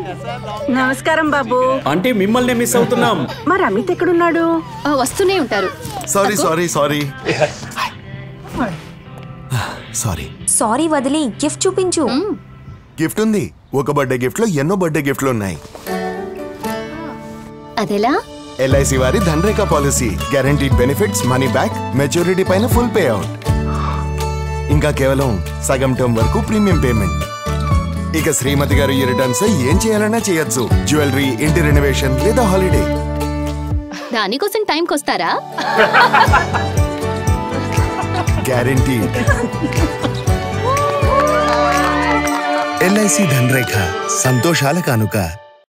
నమస్కారం బాబు. అంటే మిమ్మల్ని మిస్ అవుతున్నాం. మరి అమిత్ ఎక్కడున్నాడు? వస్తూనే ఉంటారు. Sorry sorry sorry sorry sorry వదిలి గిఫ్ట్ చూపించు. గిఫ్ట్ ఉంది. ఒక బర్త్డే గిఫ్ట్ లో ఎన్నో బర్త్డే గిఫ్ట్లు ఉన్నాయి. అదెలా? LIC వారి Dhan Rekha policy. Guaranteed benefits, money back, maturity పైన ఫుల్ పే అవుట్. ఇంకా కేవలం సగం టర్మ్ వరకు ప్రీమియం పేమెంట్. ఇక శ్రీమతి గారు ఈ రిటర్న్స్ ఏం చేయాలన్నా చేయొచ్చు. జ్యువెలరీ, ఇంటి రెనోవేషన్ లేదా హాలిడే. దానికోసం టైంకి వస్తారా? గ్యారంటీడ్. LIC ధన్ రేఖ, సంతోషాల కానుక.